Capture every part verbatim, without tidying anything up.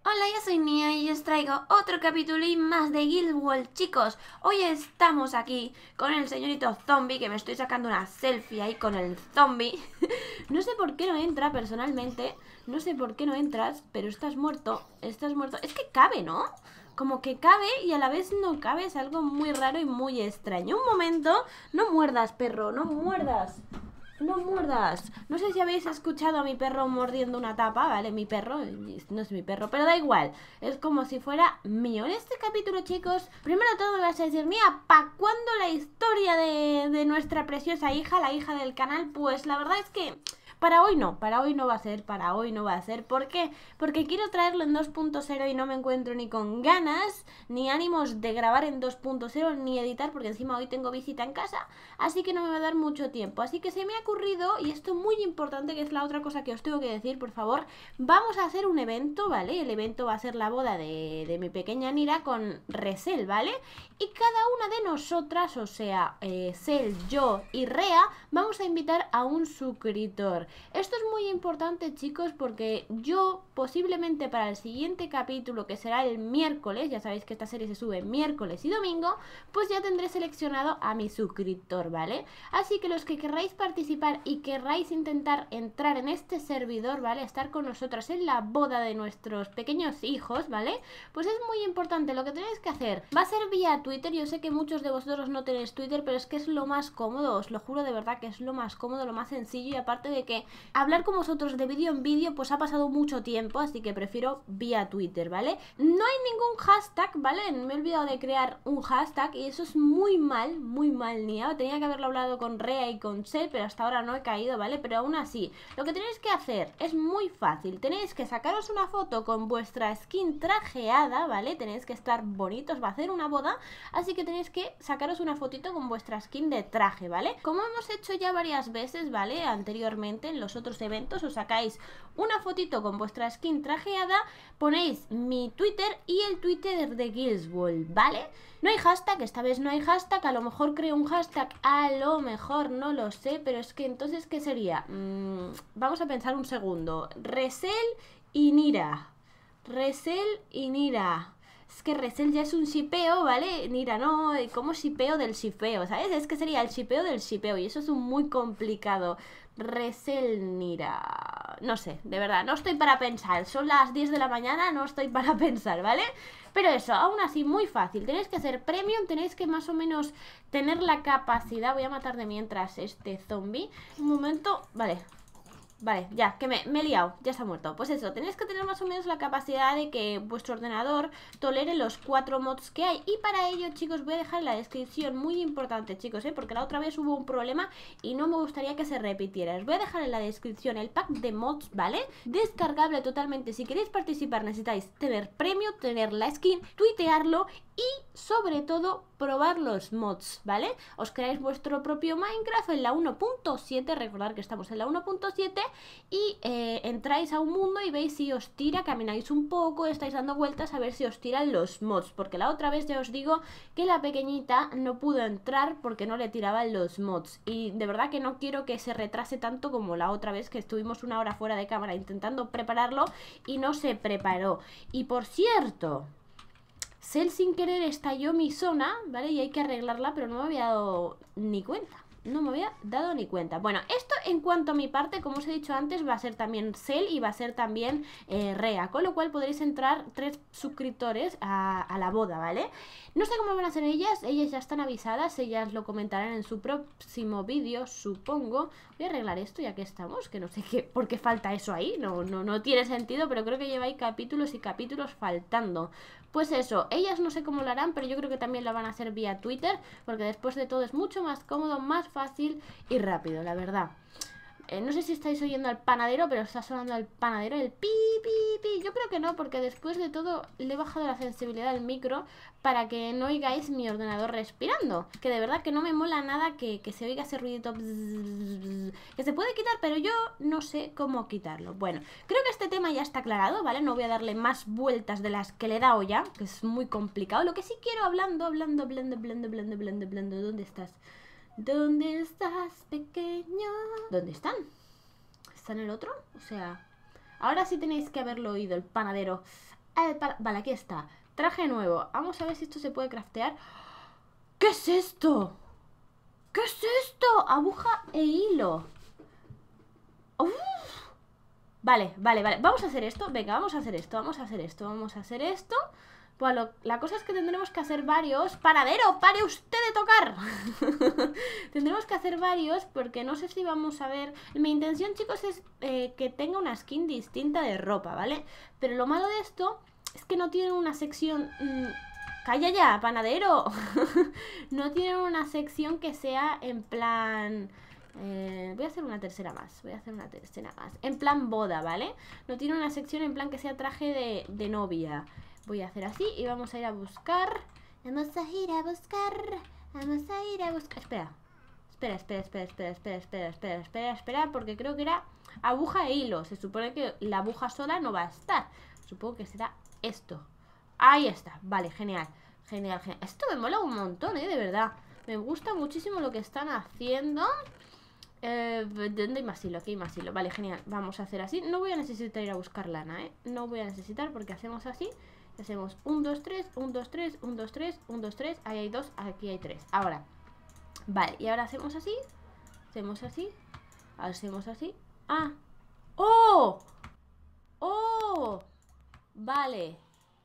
Hola, yo soy Nia y os traigo otro capítulo y más de Guild Wars, chicos. Hoy estamos aquí con el señorito zombie, que me estoy sacando una selfie ahí con el zombie. No sé por qué no entra personalmente, no sé por qué no entras, pero estás muerto, estás muerto. Es que cabe, ¿no? Como que cabe y a la vez no cabe, es algo muy raro y muy extraño. Un momento, no muerdas, perro, no muerdas. No muerdas. No sé si habéis escuchado a mi perro mordiendo una tapa, ¿vale? Mi perro, no es mi perro, pero da igual. Es como si fuera mío. En este capítulo, chicos, primero de todo me vas a decir, Mía, ¿pa' cuándo la historia de, de nuestra preciosa hija, la hija del canal? Pues la verdad es que... Para hoy no, para hoy no va a ser, para hoy no va a ser. ¿Por qué? Porque quiero traerlo en dos punto cero y no me encuentro ni con ganas, ni ánimos de grabar en dos punto cero, ni editar, porque encima hoy tengo visita en casa, así que no me va a dar mucho tiempo. Así que se me ha ocurrido, y esto es muy importante, que es la otra cosa que os tengo que decir, por favor, vamos a hacer un evento, ¿vale? El evento va a ser la boda de, de mi pequeña Nira con Resel, ¿vale? Y cada una de nosotras, o sea, eh, Sel, yo y Rea, vamos a invitar a un suscriptor. Esto es muy importante, chicos, porque yo posiblemente para el siguiente capítulo, que será el miércoles, ya sabéis que esta serie se sube miércoles y domingo, pues ya tendré seleccionado a mi suscriptor, ¿vale? Así que los que querráis participar y querráis intentar entrar en este servidor, ¿vale? Estar con nosotras en la boda de nuestros pequeños hijos, ¿vale? Pues es muy importante. Lo que tenéis que hacer va a ser vía Twitter. Yo sé que muchos de vosotros no tenéis Twitter, pero es que es lo más cómodo, os lo juro de verdad que es lo más cómodo, lo más sencillo, y aparte de que hablar con vosotros de vídeo en vídeo pues ha pasado mucho tiempo, así que prefiero vía Twitter, ¿vale? No hay ningún hashtag, ¿vale? Me he olvidado de crear un hashtag y eso es muy mal, muy mal, Nia. Tenía que haberlo hablado con Rea y con Sel, pero hasta ahora no he caído, ¿vale? Pero aún así, lo que tenéis que hacer es muy fácil. Tenéis que sacaros una foto con vuestra skin trajeada, ¿vale? Tenéis que estar bonitos, va a hacer una boda, así que tenéis que sacaros una fotito con vuestra skin de traje, ¿vale? Como hemos hecho ya varias veces, ¿vale? Anteriormente en los otros eventos, os sacáis una fotito con vuestra skin trajeada, ponéis mi Twitter y el Twitter de Guild Wars, ¿vale? No hay hashtag, esta vez no hay hashtag, a lo mejor creo un hashtag, a lo mejor, no lo sé, pero es que entonces, ¿qué sería? Mm, vamos a pensar un segundo. Resel y Nira. Resel y Nira. Es que Resel ya es un shipeo, ¿vale? Nira no, ¿cómo shipeo del shipeo? ¿Sabes? Es que sería el shipeo del shipeo y eso es un muy complicado. Resel, Nira... No sé, de verdad, no estoy para pensar. Son las diez de la mañana, no estoy para pensar, ¿vale? Pero eso, aún así, muy fácil. Tenéis que hacer premium, tenéis que más o menos tener la capacidad... Voy a matar de mientras este zombie. Un momento, vale... Vale, ya, que me, me he liado, ya está muerto. Pues eso, tenéis que tener más o menos la capacidad de que vuestro ordenador tolere los cuatro mods que hay. Y para ello, chicos, voy a dejar en la descripción, muy importante, chicos, ¿eh? Porque la otra vez hubo un problema y no me gustaría que se repitiera. Os voy a dejar en la descripción el pack de mods, ¿vale? Descargable totalmente. Si queréis participar necesitáis tener premio, tener la skin, tuitearlo y, sobre todo, probar los mods, ¿vale? Os creáis vuestro propio Minecraft en la uno punto siete, recordad que estamos en la uno punto siete, y eh, entráis a un mundo y veis si os tira, camináis un poco, estáis dando vueltas a ver si os tiran los mods, porque la otra vez ya os digo que la pequeñita no pudo entrar porque no le tiraban los mods, y de verdad que no quiero que se retrase tanto como la otra vez que estuvimos una hora fuera de cámara intentando prepararlo y no se preparó. Y por cierto... Sel sin querer estalló mi zona, ¿vale? Y hay que arreglarla, pero no me había dado ni cuenta. No me había dado ni cuenta. Bueno, esto en cuanto a mi parte, como os he dicho antes, va a ser también Sel y va a ser también eh, Rea. Con lo cual podréis entrar tres suscriptores a, a la boda, ¿vale? No sé cómo van a ser ellas, ellas ya están avisadas, ellas lo comentarán en su próximo vídeo, supongo. Voy a arreglar esto ya que estamos, que no sé qué, por qué falta eso ahí, no, no, no tiene sentido, pero creo que lleváis capítulos y capítulos faltando. Pues eso, ellas no sé cómo lo harán, pero yo creo que también lo van a hacer vía Twitter, porque después de todo es mucho más cómodo, más fácil y rápido, la verdad. Eh, no sé si estáis oyendo al panadero, pero está sonando el panadero, el pi, pi, pi. Yo creo que no, porque después de todo le he bajado la sensibilidad del micro para que no oigáis mi ordenador respirando. Que de verdad que no me mola nada que, que se oiga ese ruidito bzz, bzz, que se puede quitar, pero yo no sé cómo quitarlo. Bueno, creo que este tema ya está aclarado, ¿vale? No voy a darle más vueltas de las que le he dado ya, que es muy complicado. Lo que sí quiero, hablando, hablando, hablando, hablando, hablando, hablando, hablando, ¿dónde estás? ¿Dónde estás, pequeño? ¿Dónde están? ¿Está en el otro? O sea, ahora sí tenéis que haberlo oído, el panadero. Eh, para... Vale, aquí está. Traje nuevo. Vamos a ver si esto se puede craftear. ¿Qué es esto? ¿Qué es esto? Aguja e hilo. Uf. Vale, vale, vale. Vamos a hacer esto. Venga, vamos a hacer esto. Vamos a hacer esto. Vamos a hacer esto. Pues lo, la cosa es que tendremos que hacer varios. ¡Paradero! ¡Pare usted de tocar! Tendremos que hacer varios porque no sé si vamos a ver... Mi intención, chicos, es eh, que tenga una skin distinta de ropa, ¿vale? Pero lo malo de esto es que no tienen una sección... Mmm, ¡calla ya, panadero! No tienen una sección que sea en plan... Eh, voy a hacer una tercera más. Voy a hacer una tercera más. En plan boda, ¿vale? No tiene una sección en plan que sea traje de, de novia. Voy a hacer así y vamos a ir a buscar. Vamos a ir a buscar. Vamos a ir a buscar. Espera. Espera, espera, espera, espera, espera, espera, espera, espera, espera, porque creo que era aguja e hilo. Se supone que la aguja sola no va a estar. Supongo que será esto. Ahí está. Vale, genial. Genial, genial. Esto me mola un montón, ¿eh? De verdad. Me gusta muchísimo lo que están haciendo. Eh, ¿Dónde hay más hilo? Aquí hay más hilo. Vale, genial. Vamos a hacer así. No voy a necesitar ir a buscar lana, ¿eh? No voy a necesitar porque hacemos así. Hacemos un, dos, tres, un, dos, tres, un, dos, tres, un, dos, tres. Ahí hay dos, aquí hay tres. Ahora. Vale, y ahora hacemos así. Hacemos así. Hacemos así. ¡Ah! ¡Oh! ¡Oh! Vale.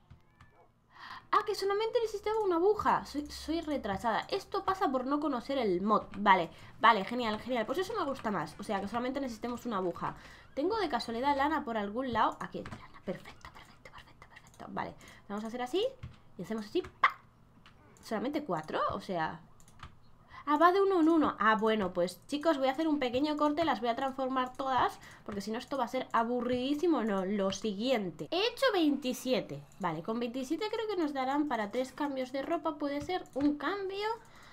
Ah, que solamente necesitaba una aguja. Soy, soy retrasada. Esto pasa por no conocer el mod. Vale, vale, genial, genial. Pues eso me gusta más. O sea, que solamente necesitemos una aguja. ¿Tengo de casualidad lana por algún lado? Aquí hay lana. Perfecto, perfecto, perfecto, perfecto. Vale, vamos a hacer así. Y hacemos así. ¡Pa! ¿Solamente cuatro? O sea... Ah, va de uno en uno. Ah, bueno, pues chicos, voy a hacer un pequeño corte. Las voy a transformar todas, porque si no esto va a ser aburridísimo. No, lo siguiente. He hecho veintisiete. Vale, con veintisiete creo que nos darán para tres cambios de ropa. Puede ser un cambio,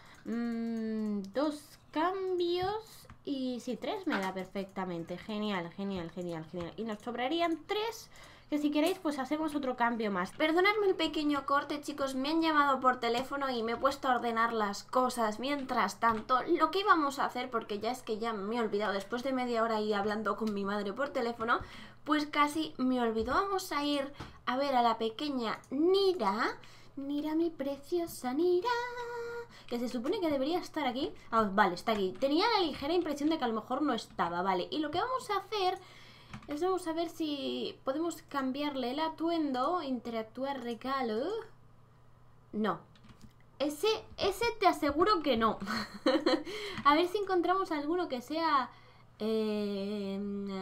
mmm, dos cambios. Y sí, tres me da perfectamente. Genial, genial, genial, genial. Y nos sobrarían tres, que si queréis pues hacemos otro cambio más. Perdonadme el pequeño corte, chicos, me han llamado por teléfono y me he puesto a ordenar las cosas. Mientras tanto, lo que íbamos a hacer, porque ya es que ya me he olvidado, después de media hora ahí hablando con mi madre por teléfono, pues casi me olvidó. Vamos a ir a ver a la pequeña Nira. Nira, mi preciosa Nira, que se supone que debería estar aquí. Ah, vale, está aquí. Tenía la ligera impresión de que a lo mejor no estaba, vale. Y lo que vamos a hacer... es vamos a ver si podemos cambiarle el atuendo. Interactuar regalo. No. Ese, ese te aseguro que no. A ver si encontramos alguno que sea... Eh,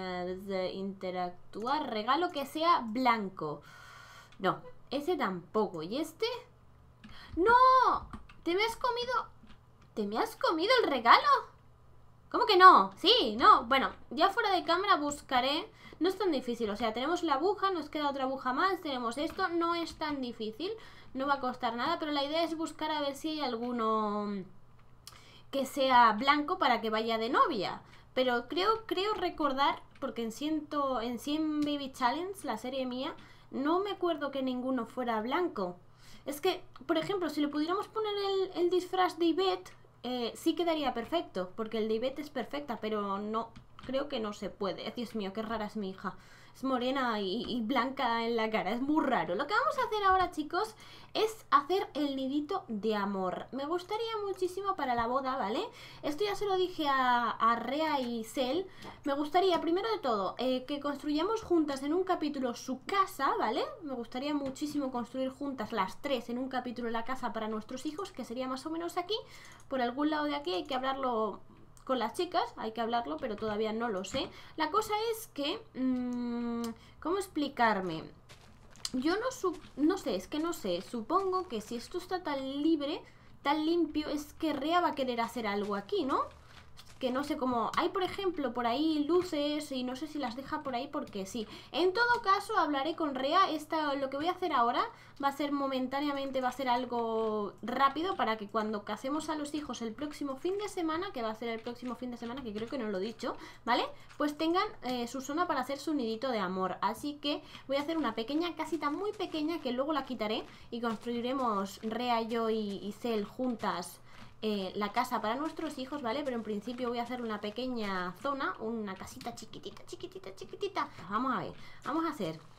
interactuar regalo que sea blanco. No, ese tampoco. ¿Y este? ¡No! ¿Te me has comido? ¿Te me has comido el regalo? ¿Cómo que no? Sí, no. Bueno, ya fuera de cámara buscaré. No es tan difícil, o sea, tenemos la aguja, nos queda otra aguja más, tenemos esto, no es tan difícil, no va a costar nada, pero la idea es buscar a ver si hay alguno que sea blanco para que vaya de novia. Pero creo, creo recordar, porque en, ciento, en cien Baby Challenge, la serie mía, no me acuerdo que ninguno fuera blanco. Es que, por ejemplo, si le pudiéramos poner el, el disfraz de Yvette, eh, sí quedaría perfecto, porque el de Yvette es perfecta, pero no, creo que no se puede. Dios mío, qué rara es mi hija. Es morena y, y blanca en la cara, es muy raro. Lo que vamos a hacer ahora, chicos, es hacer el nidito de amor. Me gustaría muchísimo para la boda, ¿vale? Esto ya se lo dije a, a Rea y Cel. Me gustaría, primero de todo, eh, que construyamos juntas en un capítulo su casa, ¿vale? Me gustaría muchísimo construir juntas las tres en un capítulo la casa para nuestros hijos, que sería más o menos aquí. Por algún lado de aquí hay que hablarlo... con las chicas, hay que hablarlo, pero todavía no lo sé. La cosa es que... Mmm, ¿cómo explicarme? Yo no, no sé, es que no sé. Supongo que si esto está tan libre, tan limpio, es que Rea va a querer hacer algo aquí, ¿no? Que no sé cómo... Hay, por ejemplo, por ahí luces y no sé si las deja por ahí porque sí. En todo caso, hablaré con Rea. Esta, lo que voy a hacer ahora va a ser momentáneamente, va a ser algo rápido para que cuando casemos a los hijos el próximo fin de semana, que va a ser el próximo fin de semana, que creo que no lo he dicho, ¿vale? Pues tengan eh, su zona para hacer su nidito de amor. Así que voy a hacer una pequeña casita muy pequeña que luego la quitaré y construiremos Rea, yo y, y Cel juntas... Eh, la casa para nuestros hijos, ¿vale? Pero en principio voy a hacer una pequeña zona, una casita chiquitita, chiquitita, chiquitita. Vamos a ver, vamos a hacer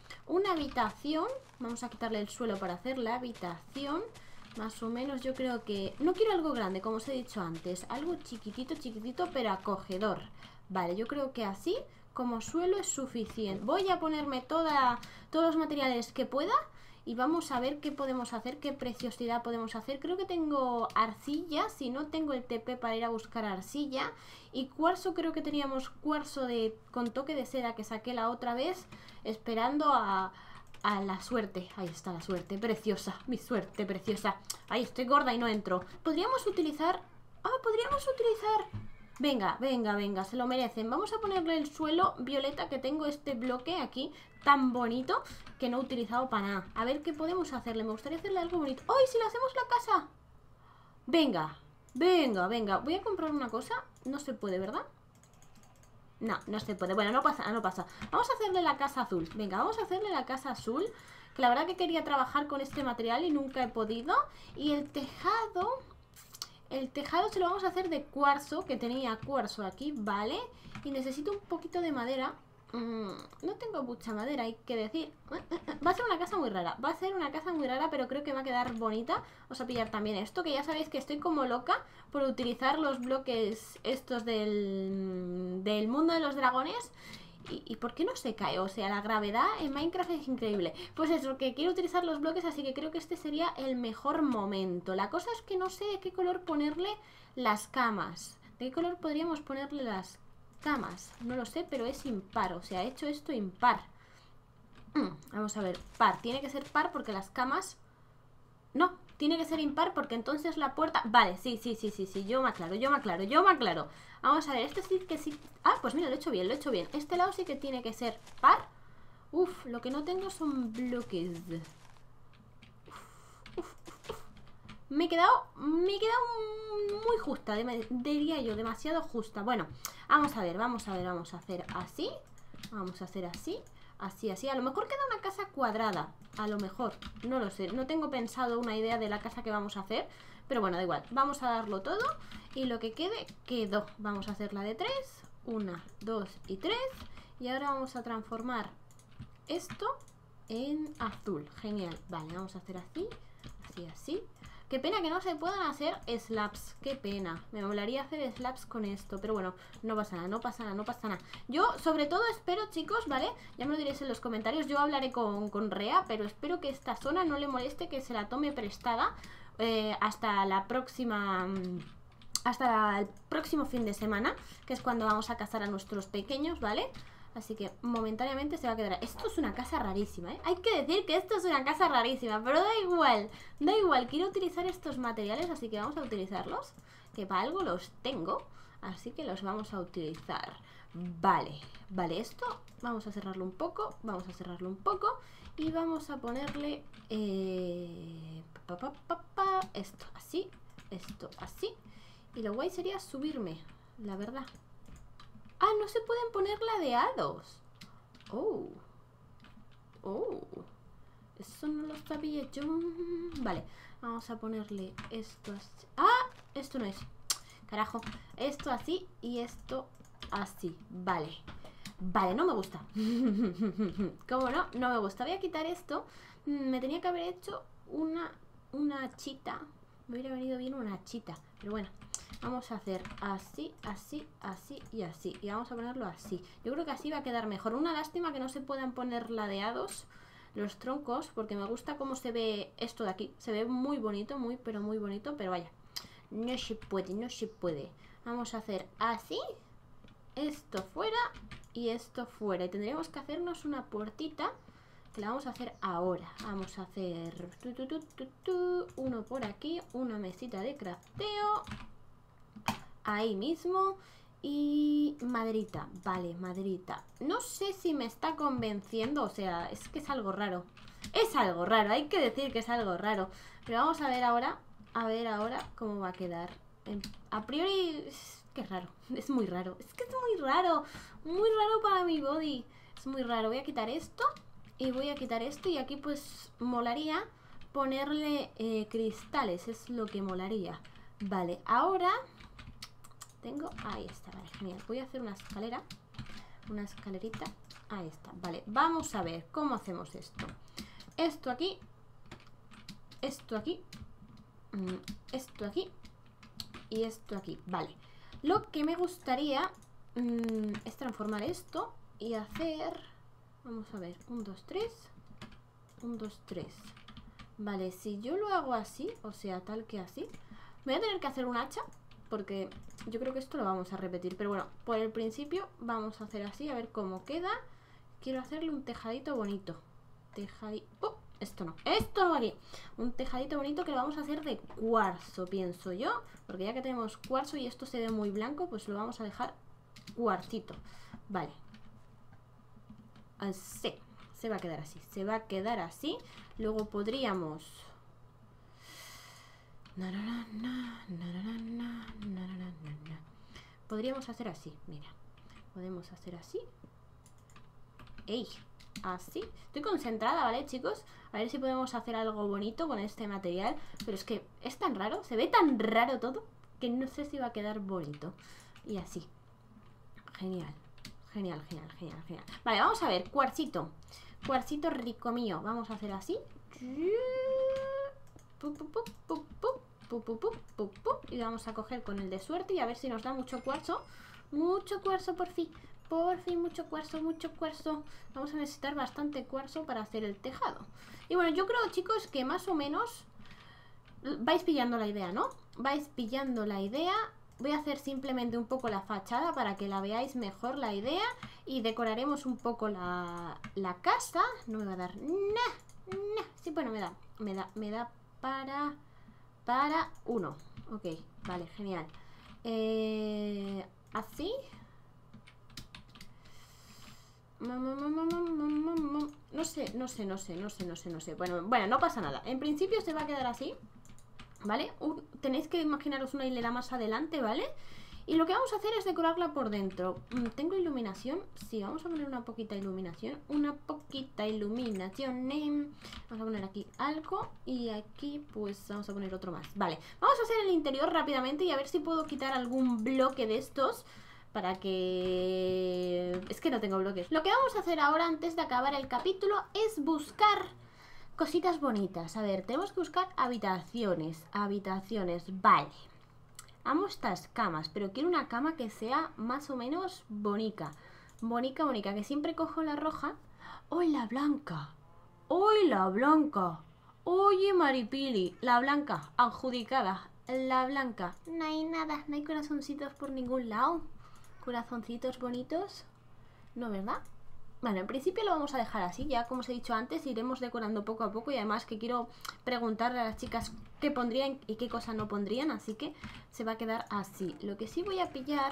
Una habitación. Vamos a quitarle el suelo para hacer la habitación. Más o menos yo creo que... No quiero algo grande, como os he dicho antes. Algo chiquitito, chiquitito, pero acogedor. Vale, yo creo que así, como suelo, es suficiente. Voy a ponerme toda, todos los materiales que pueda y vamos a ver qué podemos hacer, qué preciosidad podemos hacer. Creo que tengo arcilla, si no tengo el T P para ir a buscar arcilla. Y cuarzo, creo que teníamos cuarzo de, con toque de seda que saqué la otra vez, esperando a... a la suerte. Ahí está la suerte, preciosa, mi suerte preciosa. Ahí estoy gorda y no entro. Podríamos utilizar... Ah, podríamos utilizar... Venga, venga, venga, se lo merecen. Vamos a ponerle el suelo violeta, que tengo este bloque aquí tan bonito que no he utilizado para nada. A ver qué podemos hacerle. Me gustaría hacerle algo bonito. ¡Ay, si le hacemos la casa! Venga, venga, venga. Voy a comprar una cosa. No se puede, ¿verdad? No, no se puede. Bueno, no pasa, no pasa. Vamos a hacerle la casa azul. Venga, vamos a hacerle la casa azul, que la verdad que quería trabajar con este material y nunca he podido. Y el tejado... El tejado se lo vamos a hacer de cuarzo, que tenía cuarzo aquí, ¿vale? Y necesito un poquito de madera. Mm, no tengo mucha madera, hay que decir. Va a ser una casa muy rara. Va a ser una casa muy rara, pero creo que va a quedar bonita. Vamos a pillar también esto, que ya sabéis que estoy como loca por utilizar los bloques estos del, del mundo de los dragones. ¿Y, ¿Y por qué no se cae? O sea, la gravedad en Minecraft es increíble. Pues eso, que quiero utilizar los bloques, así que creo que este sería el mejor momento. La cosa es que no sé de qué color ponerle las camas. ¿De qué color podríamos ponerle las camas? No lo sé, pero es impar. O sea, he hecho esto impar. Mm, vamos a ver, par. Tiene que ser par porque las camas... No, tiene que ser impar porque entonces la puerta... Vale, sí, sí, sí, sí, sí, yo me aclaro, yo me aclaro, yo me aclaro. Vamos a ver, este sí que sí... Ah, pues mira, lo he hecho bien, lo he hecho bien. Este lado sí que tiene que ser par. Uf, lo que no tengo son bloques. Uf, uf, uf, uf. Me he quedado... Me he quedado muy justa, diría yo, demasiado justa. Bueno, vamos a ver, vamos a ver, vamos a hacer así. Vamos a hacer así. Así, así, a lo mejor queda una casa cuadrada. A lo mejor, no lo sé. No tengo pensado una idea de la casa que vamos a hacer, pero bueno, da igual, vamos a darlo todo. Y lo que quede, quedó. Vamos a hacer la de tres. Una, dos y tres. Y ahora vamos a transformar esto en azul. Genial, vale, vamos a hacer así. Así, así. Qué pena que no se puedan hacer slabs. Qué pena. Me molaría hacer slabs con esto. Pero bueno, no pasa nada, no pasa nada, no pasa nada. Yo sobre todo espero, chicos, ¿vale? Ya me lo diréis en los comentarios. Yo hablaré con, con Rea, pero espero que esta zona no le moleste, que se la tome prestada eh, hasta la próxima... Hasta el próximo fin de semana, que es cuando vamos a cazar a nuestros pequeños, ¿vale? Así que momentáneamente se va a quedar. Esto es una casa rarísima, ¿eh? Hay que decir que esto es una casa rarísima, pero da igual, da igual. Quiero utilizar estos materiales, así que vamos a utilizarlos, que para algo los tengo, así que los vamos a utilizar. Vale, vale, esto vamos a cerrarlo un poco, vamos a cerrarlo un poco y vamos a ponerle eh, pa, pa, pa, pa, esto así, esto así. Y lo guay sería subirme, la verdad. Ah, no se pueden poner ladeados. Oh. Oh. Eso no lo sabía yo. Vale, vamos a ponerle esto así. Ah, esto no es. Carajo. Esto así y esto así. Vale. Vale, no me gusta. ¿Cómo no? No me gusta. Voy a quitar esto. Me tenía que haber hecho una, una chita. Me hubiera venido bien una chita. Pero bueno. Vamos a hacer así, así, así y así. Y vamos a ponerlo así. Yo creo que así va a quedar mejor. Una lástima que no se puedan poner ladeados los troncos, porque me gusta cómo se ve esto de aquí. Se ve muy bonito, muy pero muy bonito. Pero vaya, no se puede, no se puede. Vamos a hacer así. Esto fuera y esto fuera. Y tendríamos que hacernos una puertita, que la vamos a hacer ahora. Vamos a hacer tu, tu, tu, tu, tu, uno por aquí. Una mesita de crafteo. Ahí mismo. Y maderita, vale, maderita. No sé si me está convenciendo. O sea, es que es algo raro. Es algo raro, hay que decir que es algo raro. Pero vamos a ver ahora. A ver ahora cómo va a quedar. A priori, es que es raro. Es muy raro, es que es muy raro. Muy raro para mi body. Es muy raro, voy a quitar esto. Y voy a quitar esto. Y aquí pues molaría ponerle eh, cristales. Es lo que molaría. Vale, ahora... Tengo, ahí está, vale, genial. Voy a hacer una escalera. Una escalerita. Ahí está, vale. Vamos a ver cómo hacemos esto. Esto aquí. Esto aquí. Esto aquí. Y esto aquí, vale. Lo que me gustaría mmm, es transformar esto y hacer... Vamos a ver, un, dos, tres. Un, dos, tres. Vale, si yo lo hago así, o sea, tal que así, voy a tener que hacer un hacha, porque yo creo que esto lo vamos a repetir. Pero bueno, por el principio vamos a hacer así, a ver cómo queda. Quiero hacerle un tejadito bonito. Tejadito... ¡Oh! Esto no, esto no va aquí. Un tejadito bonito que lo vamos a hacer de cuarzo, pienso yo. Porque ya que tenemos cuarzo y esto se ve muy blanco, pues lo vamos a dejar cuarcito. Vale. Así. Se va a quedar así. Se va a quedar así. Luego podríamos... Podríamos hacer así, mira. Podemos hacer así. ¡Ey! Así. Estoy concentrada, ¿vale, chicos? A ver si podemos hacer algo bonito con este material. Pero es que es tan raro, se ve tan raro todo, que no sé si va a quedar bonito. Y así. Genial. Genial, genial, genial, genial. Vale, vamos a ver, cuarcito. Cuarcito rico mío. Vamos a hacer así. Y vamos a coger con el de suerte y a ver si nos da mucho cuarzo. Mucho cuarzo por fin. Por fin, mucho cuarzo, mucho cuarzo. Vamos a necesitar bastante cuarzo para hacer el tejado. Y bueno, yo creo, chicos, que más o menos vais pillando la idea, ¿no? Vais pillando la idea. Voy a hacer simplemente un poco la fachada para que la veáis mejor la idea. Y decoraremos un poco la, la casa. No me va a dar... Nah, nah. Sí, bueno, me da. Me da, me da para... Para uno. Ok, vale, genial. Eh, así... No sé, no sé, no sé, no sé, no sé, no sé. Bueno, bueno, no pasa nada. En principio se va a quedar así, ¿vale? Un, tenéis que imaginaros una hilera más adelante, ¿vale? Y lo que vamos a hacer es decorarla por dentro. ¿Tengo iluminación? Sí, vamos a poner una poquita iluminación. Una poquita iluminación. Vamos a poner aquí algo. Y aquí pues vamos a poner otro más. Vale, vamos a hacer el interior rápidamente y a ver si puedo quitar algún bloque de estos. Para que... Es que no tengo bloques. Lo que vamos a hacer ahora antes de acabar el capítulo es buscar cositas bonitas. A ver, tenemos que buscar habitaciones. Habitaciones, vale. Amo estas camas, pero quiero una cama que sea más o menos bonica. Bonica, bonica, que siempre cojo la roja. ¡Hoy la blanca! ¡Hoy la blanca! Oye, Maripili, la blanca, adjudicada. La blanca. No hay nada, no hay corazoncitos por ningún lado. Corazoncitos bonitos. No, ¿verdad? Bueno, en principio lo vamos a dejar así. Ya como os he dicho antes, iremos decorando poco a poco. Y además que quiero preguntarle a las chicas qué pondrían y qué cosas no pondrían. Así que se va a quedar así. Lo que sí voy a pillar...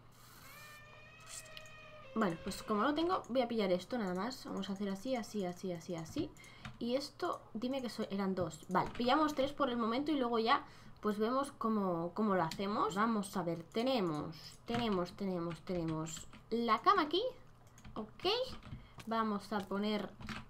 Bueno, pues como lo tengo, voy a pillar esto nada más. Vamos a hacer así, así, así, así, así. Y esto, dime que so eran dos. Vale, pillamos tres por el momento y luego ya... Pues vemos cómo, cómo lo hacemos. Vamos a ver, tenemos, tenemos, tenemos, tenemos la cama aquí. Ok. Vamos a poner...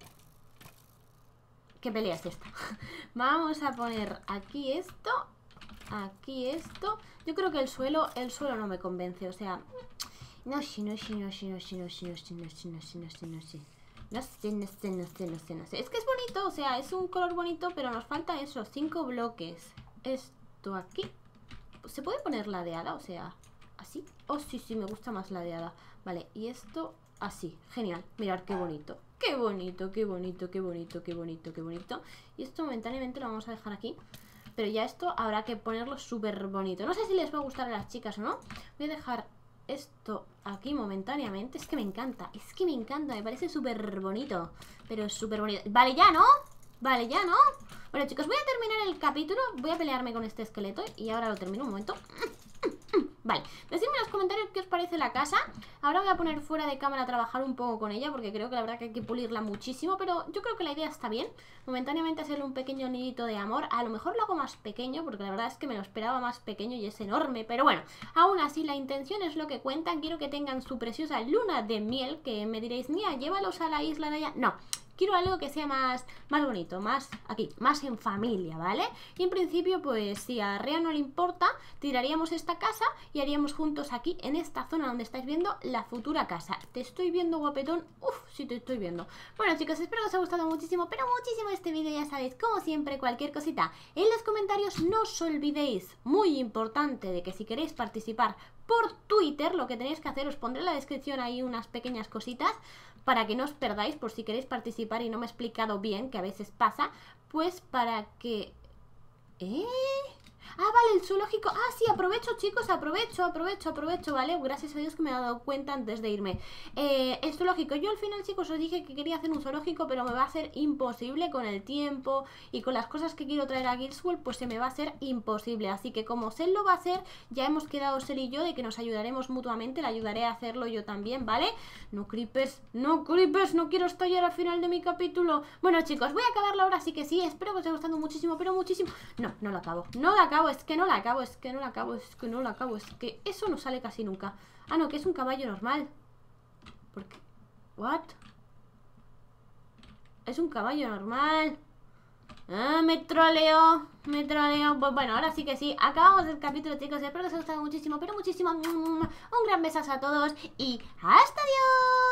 ¿Qué pelea es esta? Vamos a poner aquí esto. Aquí esto. Yo creo que el suelo, el suelo no me convence. O sea, no sé, no sé, no sé, no sé, no sé, no sé, no sé, no sé, no sé, no sé. No sé, no sé, no sé, no sé, no sé. Es que es bonito, o sea, es un color bonito, pero nos falta eso, cinco bloques. Esto aquí. ¿Se puede poner ladeada? O sea, así. Oh, sí, sí, me gusta más ladeada. Vale, y esto así. Genial. Mirad qué bonito. Qué bonito, qué bonito, qué bonito, qué bonito, qué bonito. Y esto momentáneamente lo vamos a dejar aquí. Pero ya esto habrá que ponerlo súper bonito. No sé si les va a gustar a las chicas o no. Voy a dejar esto aquí momentáneamente. Es que me encanta, es que me encanta. Me parece súper bonito. Pero es súper bonito. Vale, ya, ¿no? Vale, ya, ¿no? Bueno, chicos, voy a terminar el capítulo. Voy a pelearme con este esqueleto y ahora lo termino un momento. Vale, decidme en los comentarios qué os parece la casa. Ahora voy a poner fuera de cámara a trabajar un poco con ella, porque creo que la verdad que hay que pulirla muchísimo. Pero yo creo que la idea está bien. Momentáneamente hacerle un pequeño nidito de amor. A lo mejor lo hago más pequeño, porque la verdad es que me lo esperaba más pequeño y es enorme. Pero bueno, aún así la intención es lo que cuenta. Quiero que tengan su preciosa luna de miel. Que me diréis, Nia, llévalos a la isla de allá. No, quiero algo que sea más, más bonito, más aquí, más en familia, ¿vale? Y en principio, pues si a Rea no le importa, tiraríamos esta casa y haríamos juntos aquí, en esta zona donde estáis viendo la futura casa. ¿Te estoy viendo, guapetón? Uf, sí te estoy viendo. Bueno, chicos, espero que os haya gustado muchísimo, pero muchísimo este vídeo. Ya sabéis, como siempre, cualquier cosita en los comentarios. No os olvidéis, muy importante, de que si queréis participar por Twitter, lo que tenéis que hacer, os pondré en la descripción ahí unas pequeñas cositas para que no os perdáis, por si queréis participar y no me he explicado bien, que a veces pasa, pues para que... ¿Eh? Ah, vale, el zoológico. Ah, sí, aprovecho, chicos, aprovecho, aprovecho, aprovecho, ¿vale? Gracias a Dios que me he dado cuenta antes de irme. eh, El zoológico, yo al final, chicos, os dije que quería hacer un zoológico, pero me va a ser imposible con el tiempo y con las cosas que quiero traer a Guildsworld, pues se me va a ser imposible. Así que como Sel lo va a hacer, ya hemos quedado Sel y yo de que nos ayudaremos mutuamente. Le ayudaré a hacerlo yo también, ¿vale? No creepers, no creepers, no quiero estallar al final de mi capítulo. Bueno, chicos, voy a acabarlo ahora, así que sí, espero que os haya gustado muchísimo, pero muchísimo. No, no lo acabo, no lo acabo. Es que no la acabo, es que no la acabo, es que no la acabo, es que eso no sale casi nunca. Ah, no, que es un caballo normal. ¿Por qué? ¿What? Es un caballo normal. Ah, me troleo, me troleo. Pues bueno, ahora sí que sí, acabamos el capítulo, chicos. Espero que os haya gustado muchísimo, pero muchísimo. Un gran besazo a todos y ¡hasta adiós!